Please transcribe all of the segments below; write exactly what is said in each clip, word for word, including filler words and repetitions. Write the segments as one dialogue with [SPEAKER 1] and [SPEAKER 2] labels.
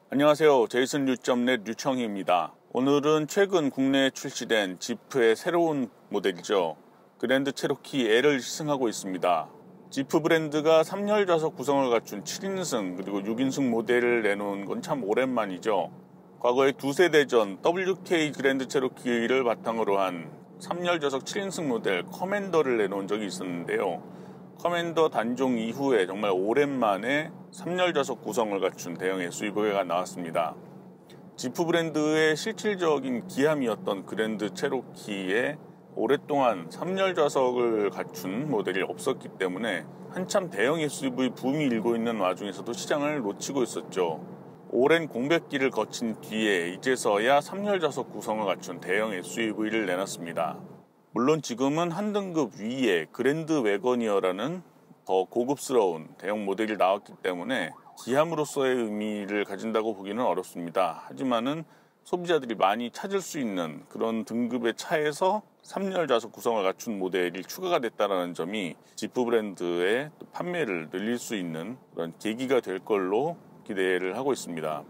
[SPEAKER 1] 안녕하세요. 제이슨 뉴 닷 넷 류청희입니다. 오늘은 최근 국내에 출시된 지프의 새로운 모델이죠. 그랜드 체로키 L을 시승하고 있습니다. 지프 브랜드가 삼 열 좌석 구성을 갖춘 칠 인승 그리고 육 인승 모델을 내놓은 건 참 오랜만이죠. 과거에 두 세대 전 더블유케이 그랜드 체로키를 바탕으로 한 삼 열 좌석 칠 인승 모델 커맨더를 내놓은 적이 있었는데요. 커맨더 단종 이후에 정말 오랜만에 삼 열 좌석 구성을 갖춘 대형 에스유브이가 나왔습니다. 지프 브랜드의 실질적인 기함이었던 그랜드 체로키에 오랫동안 삼 열 좌석을 갖춘 모델이 없었기 때문에 한참 대형 에스유브이 붐이 일고 있는 와중에서도 시장을 놓치고 있었죠. 오랜 공백기를 거친 뒤에 이제서야 삼 열 좌석 구성을 갖춘 대형 에스유브이를 내놨습니다. 물론 지금은 한 등급 위에 그랜드 외거니어라는 더 고급스러운 대형 모델이 나왔기 때문에 기함으로서의 의미를 가진다고 보기는 어렵습니다. 하지만은 소비자들이 많이 찾을 수 있는 그런 등급의 차에서 삼 열 좌석 구성을 갖춘 모델이 추가가 됐다는 점이 지프 브랜드의 판매를 늘릴 수 있는 그런 계기가 될 걸로 기대를 하고 있습니다.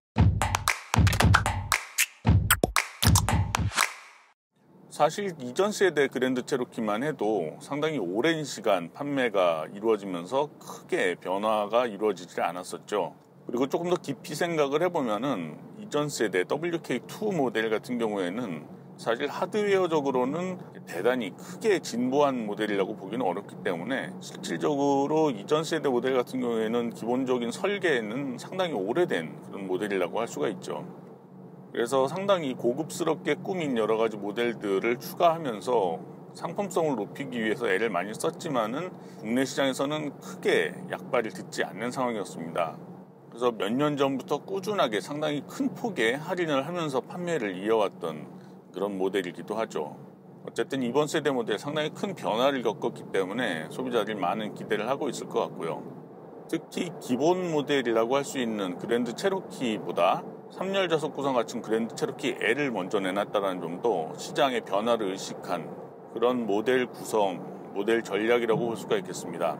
[SPEAKER 1] 사실 이전 세대 그랜드 체로키만 해도 상당히 오랜 시간 판매가 이루어지면서 크게 변화가 이루어지지 않았었죠. 그리고 조금 더 깊이 생각을 해보면은 이전 세대 더블유케이 투 모델 같은 경우에는 사실 하드웨어적으로는 대단히 크게 진보한 모델이라고 보기는 어렵기 때문에 실질적으로 이전 세대 모델 같은 경우에는 기본적인 설계는 상당히 오래된 그런 모델이라고 할 수가 있죠. 그래서 상당히 고급스럽게 꾸민 여러 가지 모델들을 추가하면서 상품성을 높이기 위해서 애를 많이 썼지만은 국내 시장에서는 크게 약발을 듣지 않는 상황이었습니다. 그래서 몇 년 전부터 꾸준하게 상당히 큰 폭의 할인을 하면서 판매를 이어왔던 그런 모델이기도 하죠. 어쨌든 이번 세대 모델 상당히 큰 변화를 겪었기 때문에 소비자들이 많은 기대를 하고 있을 것 같고요. 특히 기본 모델이라고 할 수 있는 그랜드 체로키보다 삼 열 좌석 구성 갖춘 그랜드 체로키 L을 먼저 내놨다는 점도 시장의 변화를 의식한 그런 모델 구성, 모델 전략이라고 볼 수가 있겠습니다.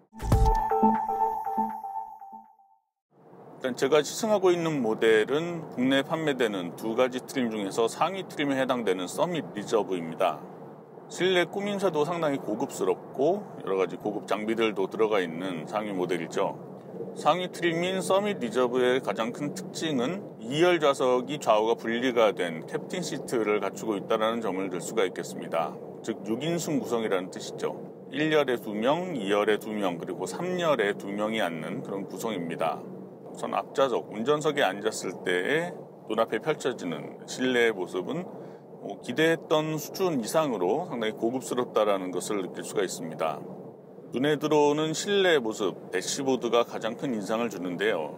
[SPEAKER 1] 일단 제가 시승하고 있는 모델은 국내에 판매되는 두 가지 트림 중에서 상위 트림에 해당되는 서밋 리저브입니다. 실내 꾸민새도 상당히 고급스럽고 여러 가지 고급 장비들도 들어가 있는 상위 모델이죠. 상위 트림인 서밋 리저브의 가장 큰 특징은 이 열 좌석이 좌우가 분리가 된 캡틴 시트를 갖추고 있다는 점을 들 수가 있겠습니다. 즉 육 인승 구성이라는 뜻이죠. 일 열에 두 명, 이 열에 두 명, 그리고 삼 열에 두 명이 앉는 그런 구성입니다. 우선 앞좌석, 운전석에 앉았을 때의 눈앞에 펼쳐지는 실내의 모습은 기대했던 수준 이상으로 상당히 고급스럽다는 것을 느낄 수가 있습니다. 눈에 들어오는 실내 모습, 대시보드가 가장 큰 인상을 주는데요.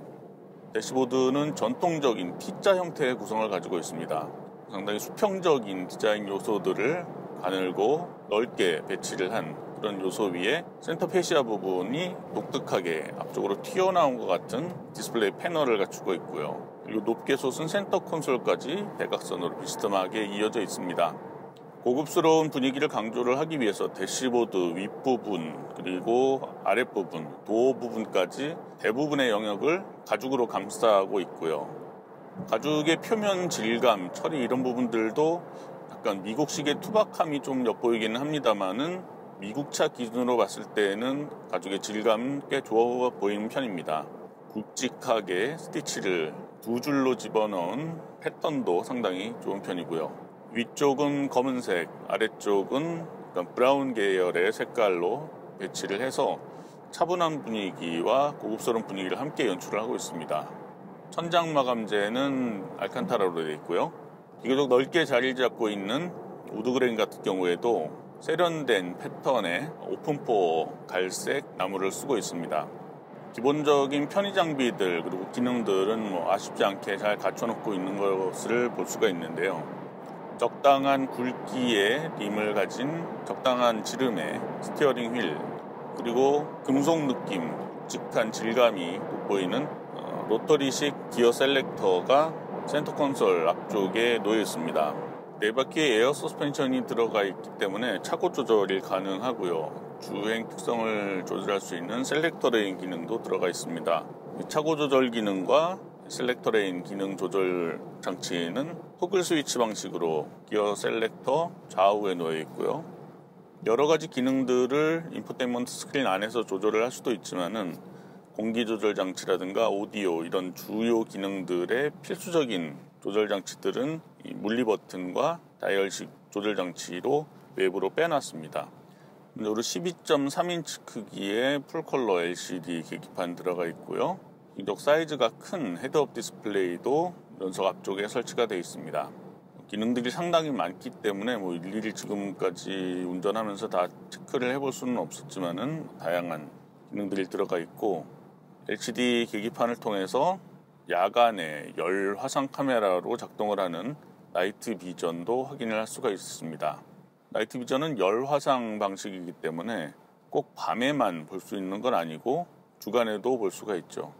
[SPEAKER 1] 대시보드는 전통적인 T자 형태의 구성을 가지고 있습니다. 상당히 수평적인 디자인 요소들을 가늘고 넓게 배치를 한 그런 요소 위에 센터 페시아 부분이 독특하게 앞쪽으로 튀어나온 것 같은 디스플레이 패널을 갖추고 있고요. 그리고 높게 솟은 센터 콘솔까지 대각선으로 비스듬하게 이어져 있습니다. 고급스러운 분위기를 강조를 하기 위해서 대시보드 윗부분 그리고 아랫부분, 도어 부분까지 대부분의 영역을 가죽으로 감싸고 있고요. 가죽의 표면 질감, 처리 이런 부분들도 약간 미국식의 투박함이 좀 엿보이기는 합니다만은 미국차 기준으로 봤을 때는 가죽의 질감은 꽤 좋아 보이는 편입니다. 굵직하게 스티치를 두 줄로 집어넣은 패턴도 상당히 좋은 편이고요. 위쪽은 검은색, 아래쪽은 브라운 계열의 색깔로 배치를 해서 차분한 분위기와 고급스러운 분위기를 함께 연출을 하고 있습니다. 천장 마감재는 알칸타라로 되어 있고요. 비교적 넓게 자리를 잡고 있는 우드그레인 같은 경우에도 세련된 패턴의 오픈포어 갈색 나무를 쓰고 있습니다. 기본적인 편의 장비들 그리고 기능들은 뭐 아쉽지 않게 잘 갖춰놓고 있는 것을 볼 수가 있는데요. 적당한 굵기의 림을 가진 적당한 지름의 스티어링 휠 그리고 금속 느낌, 묵직한 질감이 돋보이는 어, 로터리식 기어 셀렉터가 센터 콘솔 앞쪽에 놓여 있습니다. 네 바퀴의 에어 서스펜션이 들어가 있기 때문에 차고 조절이 가능하고요. 주행 특성을 조절할 수 있는 셀렉터 레인 기능도 들어가 있습니다. 차고 조절 기능과 셀렉터 레인 기능 조절 장치는 토글 스위치 방식으로 기어 셀렉터 좌우에 놓여 있고요. 여러 가지 기능들을 인포테인먼트 스크린 안에서 조절을 할 수도 있지만은 공기 조절 장치라든가 오디오 이런 주요 기능들의 필수적인 조절 장치들은 이 물리 버튼과 다이얼식 조절 장치로 외부로 빼놨습니다. 그리고 십이 점 삼 인치 크기의 풀컬러 엘시디 계기판 들어가 있고요. 비교적 사이즈가 큰 헤드업 디스플레이도 연석 앞쪽에 설치가 되어 있습니다. 기능들이 상당히 많기 때문에 뭐 일일이 지금까지 운전하면서 다 체크를 해볼 수는 없었지만은 다양한 기능들이 들어가 있고, 엘시디 계기판을 통해서 야간에 열 화상 카메라로 작동을 하는 나이트 비전도 확인을 할 수가 있습니다. 나이트 비전은 열 화상 방식이기 때문에 꼭 밤에만 볼 수 있는 건 아니고 주간에도 볼 수가 있죠.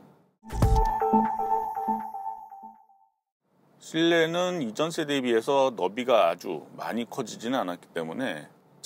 [SPEAKER 1] 실내는 이전 세대에 비해서 너비가 아주 많이 커지지는 않았기 때문에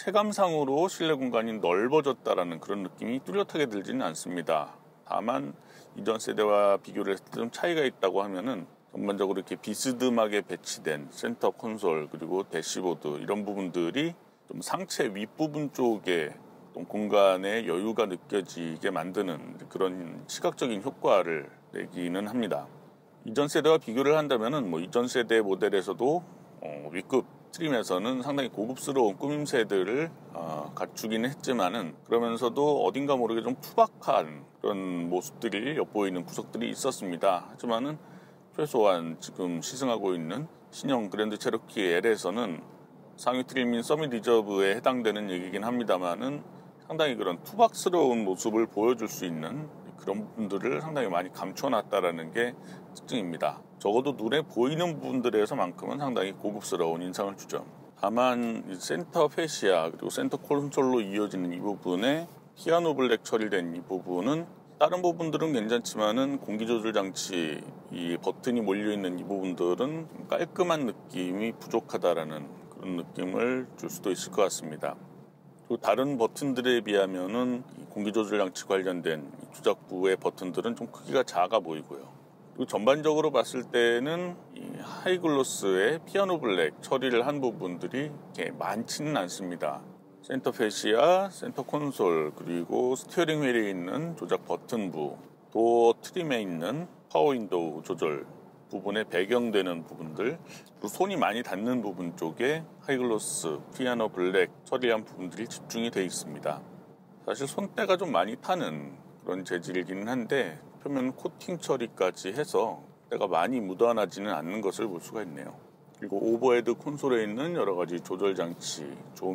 [SPEAKER 1] 체감상으로 실내 공간이 넓어졌다라는 그런 느낌이 뚜렷하게 들지는 않습니다. 다만 이전 세대와 비교를 했을 때 좀 차이가 있다고 하면은 전반적으로 이렇게 비스듬하게 배치된 센터 콘솔 그리고 대시보드 이런 부분들이 좀 상체 윗부분 쪽에 좀 공간의 여유가 느껴지게 만드는 그런 시각적인 효과를 내기는 합니다. 이전 세대와 비교를 한다면은 뭐 이전 세대 모델에서도 어, 위급 트림에서는 상당히 고급스러운 꾸밈새들을 어, 갖추기는 했지만은 그러면서도 어딘가 모르게 좀 투박한 그런 모습들이 엿보이는 구석들이 있었습니다. 하지만은 최소한 지금 시승하고 있는 신형 그랜드 체로키 엘에서는 상위 트림인 서밋 리저브에 해당되는 얘기긴 합니다만은 상당히 그런 투박스러운 모습을 보여줄 수 있는 그런 부분들을 상당히 많이 감춰놨다라는 게 특징입니다. 적어도 눈에 보이는 부분들에서만큼은 상당히 고급스러운 인상을 주죠. 다만 센터 페시아 그리고 센터 콘솔로 이어지는 이 부분에 피아노 블랙 처리된 이 부분은 다른 부분들은 괜찮지만은 공기조절 장치 이 버튼이 몰려있는 이 부분들은 깔끔한 느낌이 부족하다라는 그런 느낌을 줄 수도 있을 것 같습니다. 또 다른 버튼들에 비하면은 공기조절 장치 관련된 조작부의 버튼들은 좀 크기가 작아 보이고요. 그리고 전반적으로 봤을 때는 이 하이글로스의 피아노 블랙 처리를 한 부분들이 이렇게 많지는 않습니다. 센터 페시아, 센터 콘솔, 그리고 스티어링 휠에 있는 조작 버튼부, 도어 트림에 있는 파워 윈도우 조절 부분에 배경되는 부분들, 그리고 손이 많이 닿는 부분 쪽에 하이글로스, 피아노 블랙 처리한 부분들이 집중이 되어 있습니다. 사실 손때가 좀 많이 타는 그런 재질이기는 한데 표면 코팅 처리까지 해서 때가 많이 묻어나지는 않는 것을 볼 수가 있네요. 그리고 오버헤드 콘솔에 있는 여러 가지 조절 장치,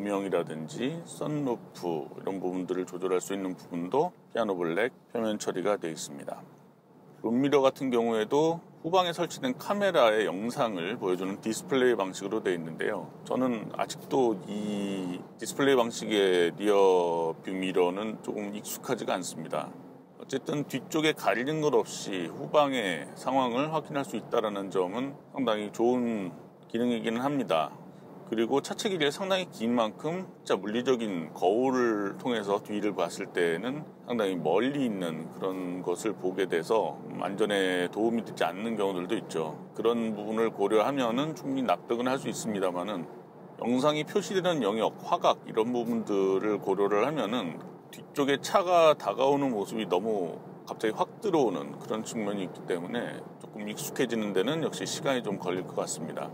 [SPEAKER 1] 조명이라든지 선루프 이런 부분들을 조절할 수 있는 부분도 피아노 블랙 표면 처리가 되어 있습니다. 룸미러 같은 경우에도 후방에 설치된 카메라의 영상을 보여주는 디스플레이 방식으로 되어 있는데요. 저는 아직도 이 디스플레이 방식의 리어 뷰 미러는 조금 익숙하지가 않습니다. 어쨌든 뒤쪽에 가리는 것 없이 후방의 상황을 확인할 수 있다는 점은 상당히 좋은 기능이기는 합니다. 그리고 차체 길이가 상당히 긴 만큼 진짜 물리적인 거울을 통해서 뒤를 봤을 때는 상당히 멀리 있는 그런 것을 보게 돼서 안전에 도움이 되지 않는 경우들도 있죠. 그런 부분을 고려하면은 충분히 납득은 할 수 있습니다만은 영상이 표시되는 영역, 화각 이런 부분들을 고려를 하면은 뒤쪽에 차가 다가오는 모습이 너무 갑자기 확 들어오는 그런 측면이 있기 때문에 조금 익숙해지는 데는 역시 시간이 좀 걸릴 것 같습니다.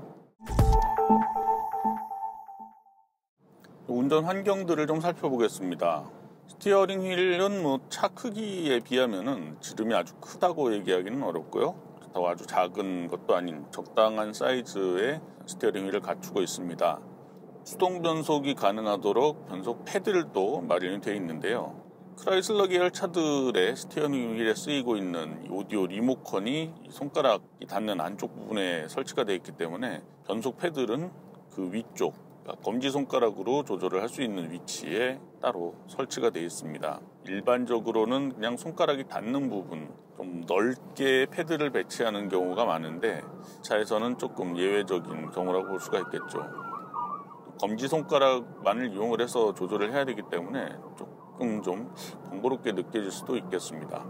[SPEAKER 1] 운전 환경들을 좀 살펴보겠습니다. 스티어링 휠은 뭐 차 크기에 비하면은 지름이 아주 크다고 얘기하기는 어렵고요. 그렇다고 아주 작은 것도 아닌 적당한 사이즈의 스티어링 휠을 갖추고 있습니다. 수동 변속이 가능하도록 변속 패드들도 마련이 되어 있는데요. 크라이슬러 계열 차들의 스티어링 휠에 쓰이고 있는 오디오 리모컨이 손가락이 닿는 안쪽 부분에 설치가 되어 있기 때문에 변속 패드는 그 위쪽 검지손가락으로 조절을 할 수 있는 위치에 따로 설치가 되어 있습니다. 일반적으로는 그냥 손가락이 닿는 부분, 좀 넓게 패드를 배치하는 경우가 많은데 차에서는 조금 예외적인 경우라고 볼 수가 있겠죠. 검지손가락만을 이용을 해서 조절을 해야 되기 때문에 조금 좀 번거롭게 느껴질 수도 있겠습니다.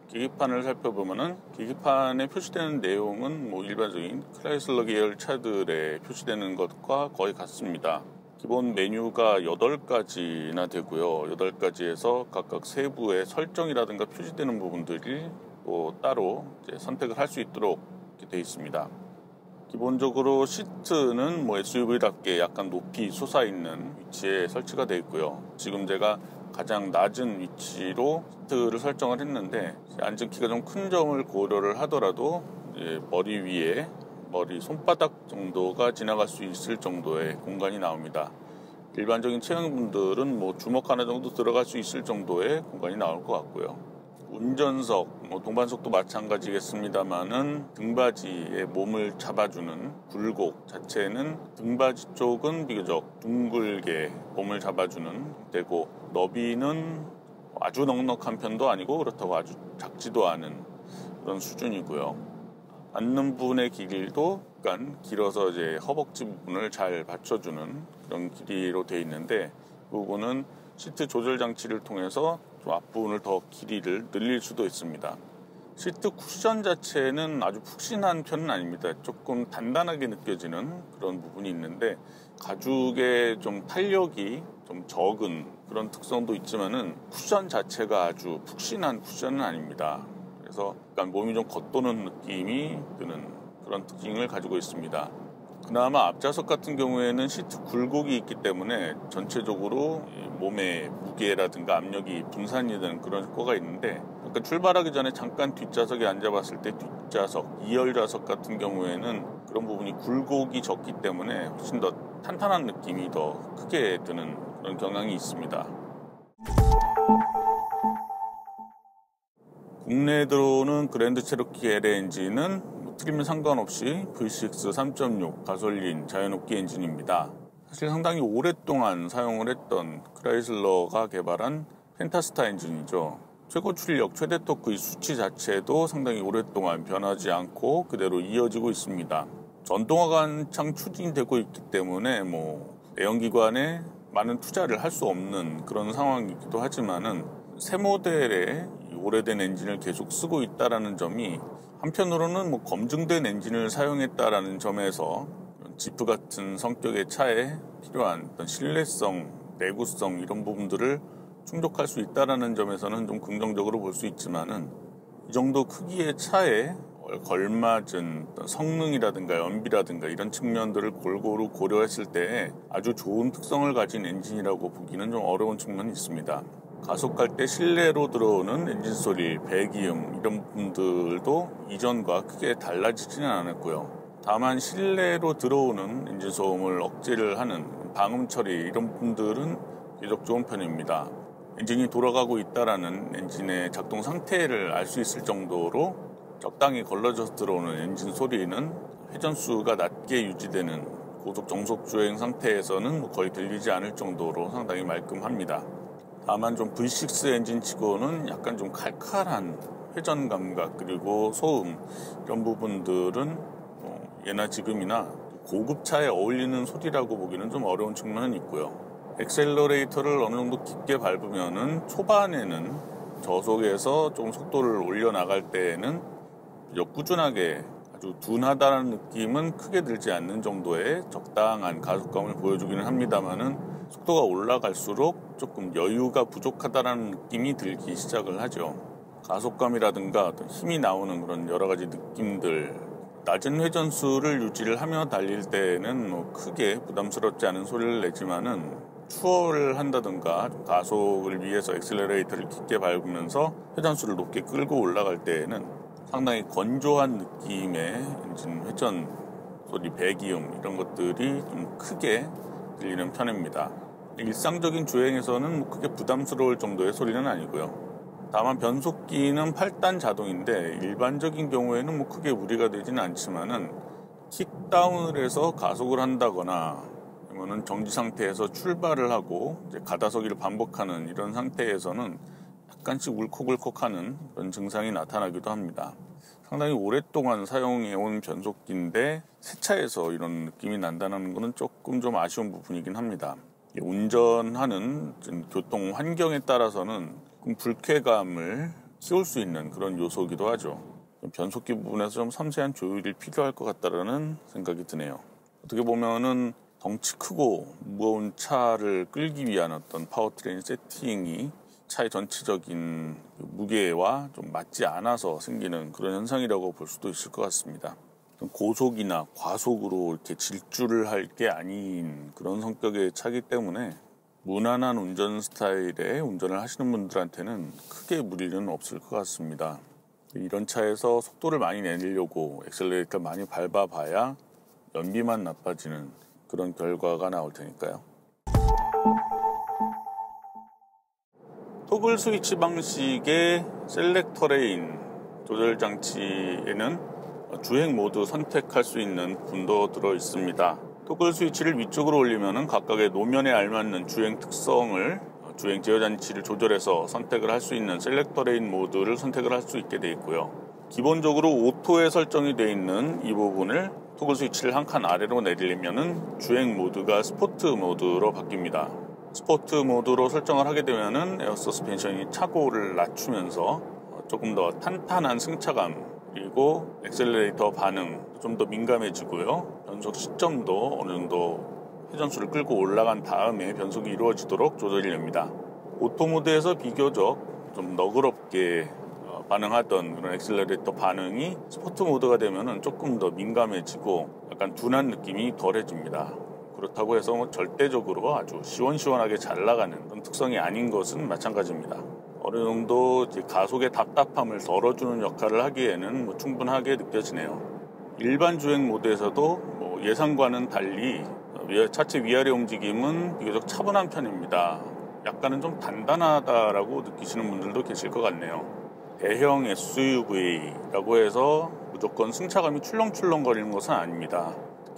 [SPEAKER 1] 계기판을 살펴보면은 계기판에 표시되는 내용은 뭐 일반적인 크라이슬러 계열 차들에 표시되는 것과 거의 같습니다. 기본 메뉴가 여덟 가지나 되고요. 여덟 가지에서 각각 세부의 설정이라든가 표시되는 부분들이 또 따로 이제 선택을 할 수 있도록 이렇게 되어 있습니다. 기본적으로 시트는 뭐 에스유브이답게 약간 높이 솟아있는 위치에 설치가 되어 있고요. 지금 제가 가장 낮은 위치로 시트를 설정을 했는데 앉은 키가 좀 큰 점을 고려를 하더라도 이제 머리 위에 머리 손바닥 정도가 지나갈 수 있을 정도의 공간이 나옵니다. 일반적인 체형분들은 뭐 주먹 하나 정도 들어갈 수 있을 정도의 공간이 나올 것 같고요. 운전석, 뭐 동반석도 마찬가지겠습니다만은 등받이에 몸을 잡아주는 굴곡 자체는 등받이 쪽은 비교적 둥글게 몸을 잡아주는 되고, 너비는 아주 넉넉한 편도 아니고 그렇다고 아주 작지도 않은 그런 수준이고요. 앉는 부분의 길이도 약간 길어서 이제 허벅지 부분을 잘 받쳐주는 그런 길이로 되어 있는데, 그 부분은 시트 조절 장치를 통해서 좀 앞부분을 더 길이를 늘릴 수도 있습니다. 시트 쿠션 자체는 아주 푹신한 편은 아닙니다. 조금 단단하게 느껴지는 그런 부분이 있는데, 가죽의 좀 탄력이 좀 적은 그런 특성도 있지만은 쿠션 자체가 아주 푹신한 쿠션은 아닙니다. 그래서 약간 몸이 좀 겉도는 느낌이 드는 그런 특징을 가지고 있습니다. 그나마 앞좌석 같은 경우에는 시트 굴곡이 있기 때문에 전체적으로 몸의 무게라든가 압력이 분산이 되는 그런 효과가 있는데, 그러니까 출발하기 전에 잠깐 뒷좌석에 앉아봤을 때 뒷좌석, 이열 좌석 같은 경우에는 그런 부분이 굴곡이 적기 때문에 훨씬 더 탄탄한 느낌이 더 크게 드는 그런 경향이 있습니다. 국내에 들어오는 그랜드 체로키 엘의 엔진은 트림에 상관없이 브이 식스 삼 점 육 가솔린 자연흡기 엔진입니다. 사실 상당히 오랫동안 사용을 했던 크라이슬러가 개발한 펜타스타 엔진이죠. 최고 출력, 최대 토크의 수치 자체도 상당히 오랫동안 변하지 않고 그대로 이어지고 있습니다. 전동화가 한창 추진되고 있기 때문에 뭐 내연기관에 많은 투자를 할 수 없는 그런 상황이기도 하지만은 새 모델의 오래된 엔진을 계속 쓰고 있다는 점이 한편으로는 뭐 검증된 엔진을 사용했다라는 점에서 지프 같은 성격의 차에 필요한 어떤 신뢰성, 내구성 이런 부분들을 충족할 수 있다는 점에서는 좀 긍정적으로 볼 수 있지만은, 이 정도 크기의 차에 걸맞은 성능이라든가 연비라든가 이런 측면들을 골고루 고려했을 때 아주 좋은 특성을 가진 엔진이라고 보기는 좀 어려운 측면이 있습니다. 가속할 때 실내로 들어오는 엔진 소리, 배기음 이런 부분들도 이전과 크게 달라지지는 않았고요. 다만 실내로 들어오는 엔진 소음을 억제를 하는 방음 처리 이런 부분들은 계속 좋은 편입니다. 엔진이 돌아가고 있다라는 엔진의 작동 상태를 알 수 있을 정도로 적당히 걸러져서 들어오는 엔진 소리는 회전수가 낮게 유지되는 고속 정속 주행 상태에서는 거의 들리지 않을 정도로 상당히 말끔합니다. 다만 좀 브이 식스 엔진 치고는 약간 좀 칼칼한 회전 감각 그리고 소음 이런 부분들은 뭐 예나 지금이나 고급차에 어울리는 소리라고 보기는 좀 어려운 측면은 있고요. 엑셀러레이터를 어느 정도 깊게 밟으면은 초반에는 저속에서 좀 속도를 올려 나갈 때에는 꾸준하게 아주 둔하다는 느낌은 크게 들지 않는 정도의 적당한 가속감을 보여주기는 합니다만은, 속도가 올라갈수록 조금 여유가 부족하다는 느낌이 들기 시작을 하죠. 가속감이라든가 어떤 힘이 나오는 그런 여러 가지 느낌들, 낮은 회전수를 유지를 하며 달릴 때는 뭐 크게 부담스럽지 않은 소리를 내지만은, 추월을 한다든가 가속을 위해서 엑셀러레이터를 깊게 밟으면서 회전수를 높게 끌고 올라갈 때에는 상당히 건조한 느낌의 엔진 회전 소리, 배기음 이런 것들이 좀 크게 들리는 편입니다. 일상적인 주행에서는 뭐 크게 부담스러울 정도의 소리는 아니고요. 다만 변속기는 팔 단 자동인데 일반적인 경우에는 뭐 크게 무리가 되지는 않지만은 킥다운을 해서 가속을 한다거나 아니면은 정지 상태에서 출발을 하고 이제 가다서기를 반복하는 이런 상태에서는 약간씩 울컥울컥하는 그런 증상이 나타나기도 합니다. 상당히 오랫동안 사용해온 변속기인데 새 차에서 이런 느낌이 난다는 것은 조금 좀 아쉬운 부분이긴 합니다. 운전하는 교통 환경에 따라서는 불쾌감을 키울 수 있는 그런 요소이기도 하죠. 변속기 부분에서 좀 섬세한 조율이 필요할 것 같다라는 생각이 드네요. 어떻게 보면은 덩치 크고 무거운 차를 끌기 위한 어떤 파워트레인 세팅이 차의 전체적인 무게와 좀 맞지 않아서 생기는 그런 현상이라고 볼 수도 있을 것 같습니다. 고속이나 과속으로 이렇게 질주를 할 게 아닌 그런 성격의 차이기 때문에 무난한 운전 스타일의 운전을 하시는 분들한테는 크게 무리는 없을 것 같습니다. 이런 차에서 속도를 많이 내려고 엑셀레이터 많이 밟아봐야 연비만 나빠지는 그런 결과가 나올 테니까요. 토글 스위치 방식의 셀렉터 레인 조절 장치에는 주행 모드 선택할 수 있는 부분도 들어 있습니다. 토글 스위치를 위쪽으로 올리면 각각의 노면에 알맞는 주행 특성을 주행 제어 장치를 조절해서 선택을 할 수 있는 셀렉터 레인 모드를 선택을 할 수 있게 되어 있고요. 기본적으로 오토에 설정이 되어 있는 이 부분을 토글 스위치를 한 칸 아래로 내리려면 주행 모드가 스포트 모드로 바뀝니다. 스포트 모드로 설정을 하게 되면 에어 서스펜션이 차고를 낮추면서 조금 더 탄탄한 승차감 그리고 엑셀레이터 반응 좀 더 민감해지고요. 변속 시점도 어느 정도 회전수를 끌고 올라간 다음에 변속이 이루어지도록 조절이 됩니다. 오토 모드에서 비교적 좀 너그럽게 반응하던 그런 엑셀레이터 반응이 스포트 모드가 되면 조금 더 민감해지고 약간 둔한 느낌이 덜해집니다. 그렇다고 해서 뭐 절대적으로 아주 시원시원하게 잘 나가는 그런 특성이 아닌 것은 마찬가지입니다. 어느 정도 이제 가속의 답답함을 덜어주는 역할을 하기에는 뭐 충분하게 느껴지네요. 일반 주행 모드에서도 뭐 예상과는 달리 차체 위아래 움직임은 비교적 차분한 편입니다. 약간은 좀 단단하다라고 느끼시는 분들도 계실 것 같네요. 대형 에스유브이라고 해서 무조건 승차감이 출렁출렁거리는 것은 아닙니다.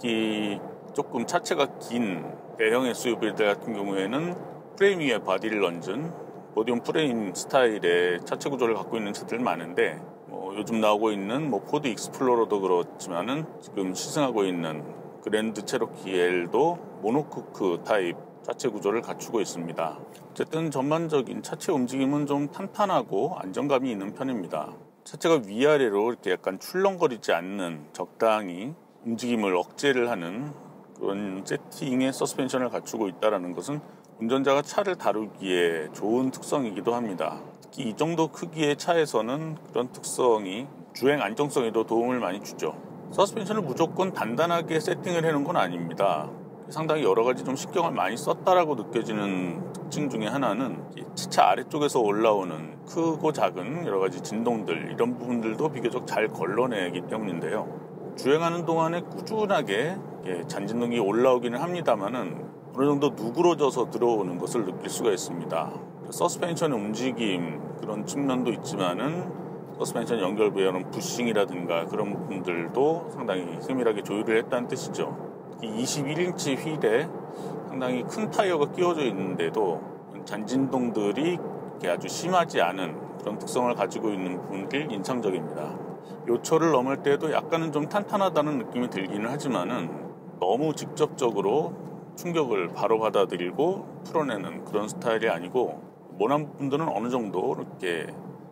[SPEAKER 1] 특히 조금 차체가 긴 대형 에스유브이들 같은 경우에는 프레임 위에 바디를 얹은 모듈 프레임 스타일의 차체 구조를 갖고 있는 차들 많은데 뭐 요즘 나오고 있는 뭐 포드 익스플로러도 그렇지만은 지금 시승하고 있는 그랜드 체로키 L도 모노코크 타입 차체 구조를 갖추고 있습니다. 어쨌든 전반적인 차체 움직임은 좀 탄탄하고 안정감이 있는 편입니다. 차체가 위아래로 이렇게 약간 출렁거리지 않는 적당히 움직임을 억제를 하는 그런 세팅의 서스펜션을 갖추고 있다는 것은 운전자가 차를 다루기에 좋은 특성이기도 합니다. 특히 이 정도 크기의 차에서는 그런 특성이 주행 안정성에도 도움을 많이 주죠. 서스펜션을 무조건 단단하게 세팅을 해놓은 건 아닙니다. 상당히 여러 가지 좀 신경을 많이 썼다라고 느껴지는 특징 중에 하나는 차체 아래쪽에서 올라오는 크고 작은 여러 가지 진동들 이런 부분들도 비교적 잘 걸러내기 때문인데요. 주행하는 동안에 꾸준하게 잔진동이 올라오기는 합니다만은 어느 정도 누그러져서 들어오는 것을 느낄 수가 있습니다. 서스펜션의 움직임 그런 측면도 있지만은 서스펜션 연결 부여는 부싱이라든가 그런 부분들도 상당히 세밀하게 조율을 했다는 뜻이죠. 이십일 인치 휠에 상당히 큰 타이어가 끼워져 있는데도 잔진동들이 아주 심하지 않은 그런 특성을 가지고 있는 부분들이 인상적입니다. 요철을 넘을 때도 약간은 좀 탄탄하다는 느낌이 들기는 하지만은 너무 직접적으로 충격을 바로 받아들이고 풀어내는 그런 스타일이 아니고 모난 부분들은 어느 정도 이렇게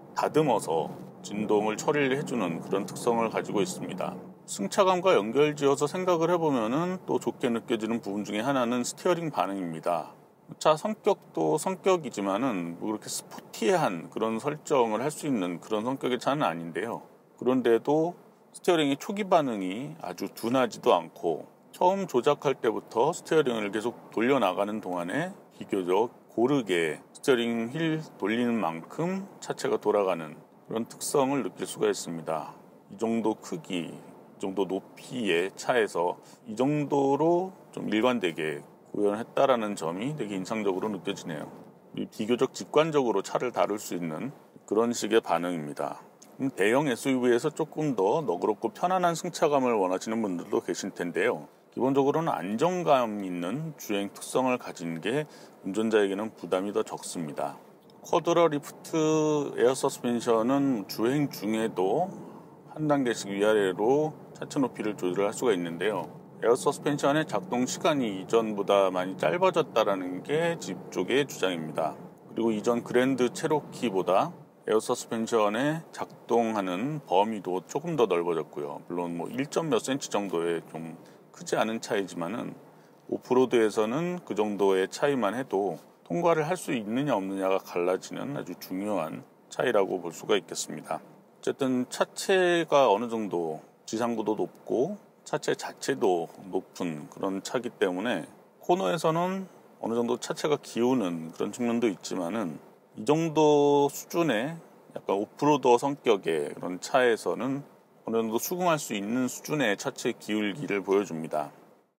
[SPEAKER 1] 다듬어서 진동을 처리를 해주는 그런 특성을 가지고 있습니다. 승차감과 연결지어서 생각을 해보면은 또 좋게 느껴지는 부분 중에 하나는 스티어링 반응입니다. 차 성격도 성격이지만은 뭐 그렇게 스포티한 그런 설정을 할 수 있는 그런 성격의 차는 아닌데요. 그런데도 스티어링의 초기 반응이 아주 둔하지도 않고 처음 조작할 때부터 스티어링을 계속 돌려나가는 동안에 비교적 고르게 스티어링 휠 돌리는 만큼 차체가 돌아가는 그런 특성을 느낄 수가 있습니다. 이 정도 크기, 이 정도 높이의 차에서 이 정도로 좀 일관되게 구현했다라는 점이 되게 인상적으로 느껴지네요. 비교적 직관적으로 차를 다룰 수 있는 그런 식의 반응입니다. 대형 에스유브이에서 조금 더 너그럽고 편안한 승차감을 원하시는 분들도 계실 텐데요. 기본적으로는 안정감 있는 주행 특성을 가진 게 운전자에게는 부담이 더 적습니다. 쿼드러 리프트 에어 서스펜션은 주행 중에도 한 단계씩 위아래로 차체 높이를 조절할 수가 있는데요. 에어 서스펜션의 작동 시간이 이전보다 많이 짧아졌다는 게 집 쪽의 주장입니다. 그리고 이전 그랜드 체로키보다 에어 서스펜션의 작동하는 범위도 조금 더 넓어졌고요. 물론 뭐 일 점 몇 센치 정도의 좀 크지 않은 차이지만은 오프로드에서는 그 정도의 차이만 해도 통과를 할 수 있느냐 없느냐가 갈라지는 아주 중요한 차이라고 볼 수가 있겠습니다. 어쨌든 차체가 어느 정도 지상고도 높고 차체 자체도 높은 그런 차기 때문에 코너에서는 어느 정도 차체가 기우는 그런 측면도 있지만은 이 정도 수준의 약간 오프로더 성격의 그런 차에서는 어느 정도 수긍할 수 있는 수준의 차체 기울기를 보여줍니다.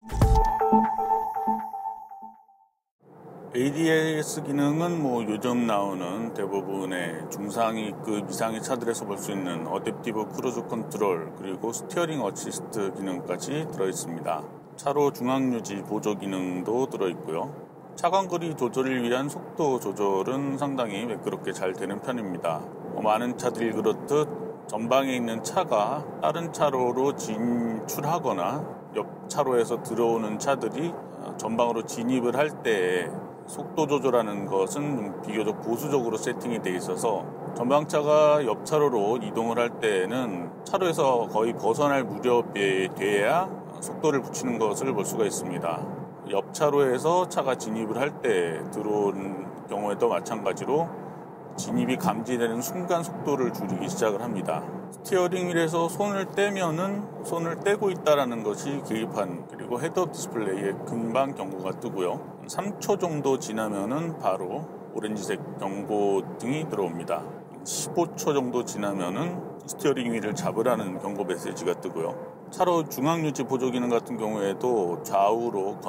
[SPEAKER 1] 에이디에스 기능은 뭐 요즘 나오는 대부분의 중상위급 이상의 차들에서 볼 수 있는 어댑티브 크루즈 컨트롤 그리고 스티어링 어시스트 기능까지 들어있습니다. 차로 중앙 유지 보조 기능도 들어있고요. 차간거리 조절을 위한 속도 조절은 상당히 매끄럽게 잘 되는 편입니다. 뭐 많은 차들이 그렇듯 전방에 있는 차가 다른 차로로 진출하거나 옆 차로에서 들어오는 차들이 전방으로 진입을 할 때 속도 조절하는 것은 비교적 보수적으로 세팅이 되어 있어서 전방차가 옆 차로로 이동을 할 때에는 차로에서 거의 벗어날 무렵에 돼야 속도를 붙이는 것을 볼 수가 있습니다. 옆 차로에서 차가 진입을 할 때 들어오는 경우에도 마찬가지로 진입이 감지되는 순간 속도를 줄이기 시작을 합니다. 스티어링 휠에서 손을 떼면은 손을 떼고 있다는 것이 계기판 그리고 헤드업 디스플레이에 금방 경고가 뜨고요. 삼 초 정도 지나면은 바로 오렌지색 경고등이 들어옵니다. 십오 초 정도 지나면은 스티어링 휠을 잡으라는 경고 메시지가 뜨고요. 차로 중앙 유지 보조 기능 같은 경우에도 좌우로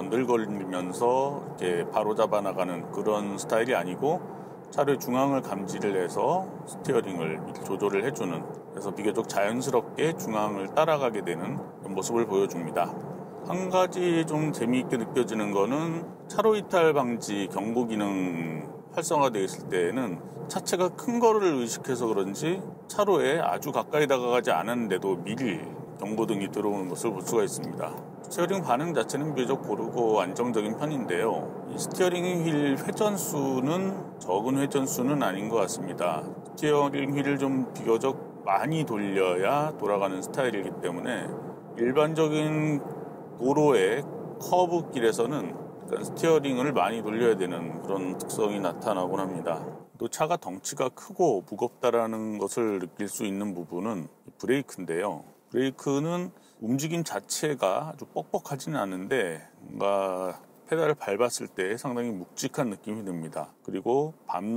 [SPEAKER 1] 건들거리면서 이렇게 바로 잡아 나가는 그런 스타일이 아니고 차로의 중앙을 감지를 해서 스티어링을 조절을 해주는, 그래서 비교적 자연스럽게 중앙을 따라가게 되는 모습을 보여줍니다. 한 가지 좀 재미있게 느껴지는 거는 차로 이탈 방지 경고 기능 활성화되어 있을 때에는 차체가 큰 거를 의식해서 그런지 차로에 아주 가까이 다가가지 않았는데도 미리 경고등이 들어오는 것을 볼 수가 있습니다. 스티어링 반응 자체는 비교적 고르고 안정적인 편인데요. 이 스티어링 휠 회전수는 적은 회전수는 아닌 것 같습니다. 스티어링 휠을 좀 비교적 많이 돌려야 돌아가는 스타일이기 때문에 일반적인 도로의 커브 길에서는 스티어링을 많이 돌려야 되는 그런 특성이 나타나곤 합니다. 또 차가 덩치가 크고 무겁다라는 것을 느낄 수 있는 부분은 브레이크인데요. 브레이크는 움직임 자체가 아주 뻑뻑하지는 않은데 뭔가 페달을 밟았을 때 상당히 묵직한 느낌이 듭니다. 그리고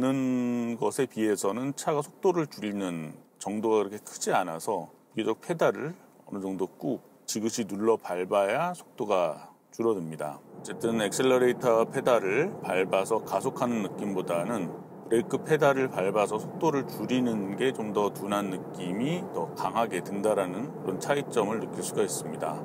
[SPEAKER 1] 밟는 것에 비해서는 차가 속도를 줄이는 정도가 그렇게 크지 않아서 비교적 페달을 어느 정도 꾹 지그시 눌러 밟아야 속도가 줄어듭니다. 어쨌든 엑셀러레이터 페달을 밟아서 가속하는 느낌보다는 브레이크 페달을 밟아서 속도를 줄이는 게 좀 더 둔한 느낌이 더 강하게 든다라는 그런 차이점을 느낄 수가 있습니다.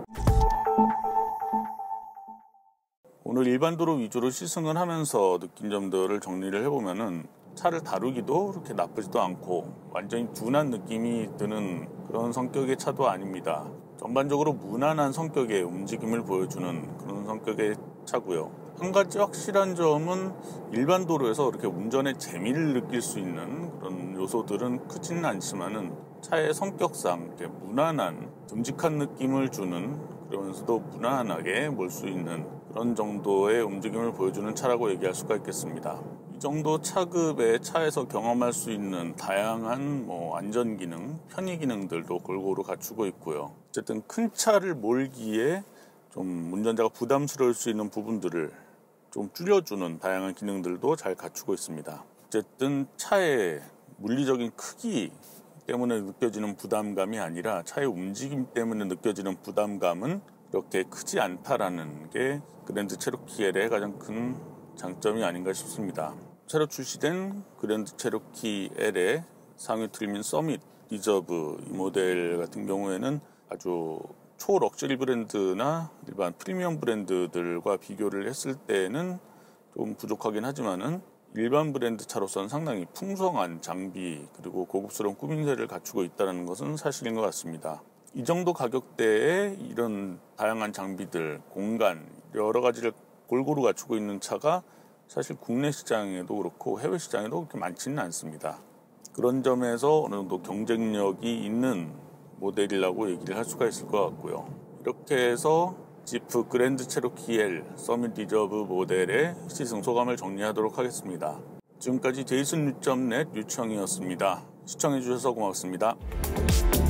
[SPEAKER 1] 오늘 일반 도로 위주로 시승을 하면서 느낀 점들을 정리를 해보면은 차를 다루기도 그렇게 나쁘지도 않고 완전히 둔한 느낌이 드는 그런 성격의 차도 아닙니다. 전반적으로 무난한 성격의 움직임을 보여주는 그런 성격의 차고요. 한 가지 확실한 점은 일반 도로에서 그렇게 운전의 재미를 느낄 수 있는 그런 요소들은 크지는 않지만은 차의 성격상 이렇게 무난한 듬직한 느낌을 주는, 그러면서도 무난하게 몰 수 있는 그런 정도의 움직임을 보여주는 차라고 얘기할 수가 있겠습니다. 이 정도 차급의 차에서 경험할 수 있는 다양한 뭐 안전 기능, 편의 기능들도 골고루 갖추고 있고요. 어쨌든 큰 차를 몰기에 좀 운전자가 부담스러울 수 있는 부분들을 좀 줄여주는 다양한 기능들도 잘 갖추고 있습니다. 어쨌든 차의 물리적인 크기 때문에 느껴지는 부담감이 아니라 차의 움직임 때문에 느껴지는 부담감은 그렇게 크지 않다라는 게 그랜드 체로키 엘의 가장 큰 장점이 아닌가 싶습니다. 새로 출시된 그랜드 체로키 엘의 상위 트림인 서밋 리저브 이 모델 같은 경우에는 아주 초럭셔리 브랜드나 일반 프리미엄 브랜드들과 비교를 했을 때는 좀 부족하긴 하지만은 일반 브랜드 차로서는 상당히 풍성한 장비 그리고 고급스러운 꾸민새를 갖추고 있다는 것은 사실인 것 같습니다. 이 정도 가격대에 이런 다양한 장비들, 공간, 여러 가지를 골고루 갖추고 있는 차가 사실 국내 시장에도 그렇고 해외 시장에도 그렇게 많지는 않습니다. 그런 점에서 어느 정도 경쟁력이 있는 모델이라고 얘기를 할 수가 있을 것 같고요. 이렇게 해서 지프 그랜드 체로키 엘 서밋 리저브 모델의 시승 소감을 정리하도록 하겠습니다. 지금까지 제이슨 뉴 닷 넷 유청이었습니다. 시청해주셔서 고맙습니다.